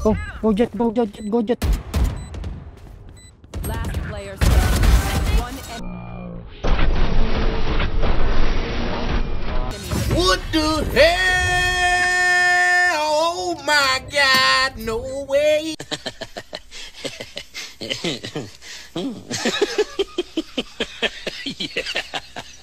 Go jet, go jet, go jet. Last player standing. One enemy. What the hell? Oh my God, no way.